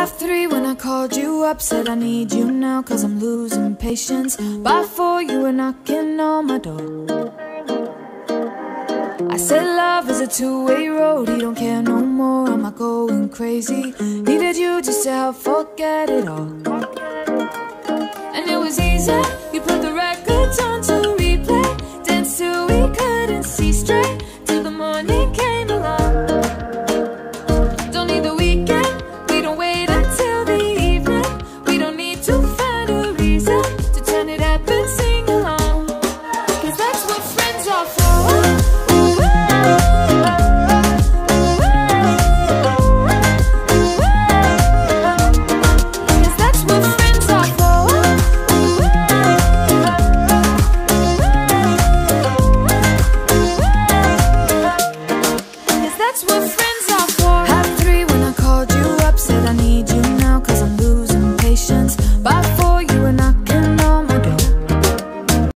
By 3 when I called you up, said I need you now, cause I'm losing patience. By 4 you were knocking on my door. I said love is a two-way road, he don't care no more, am I going crazy? Needed you just to help forget it all. And it was easy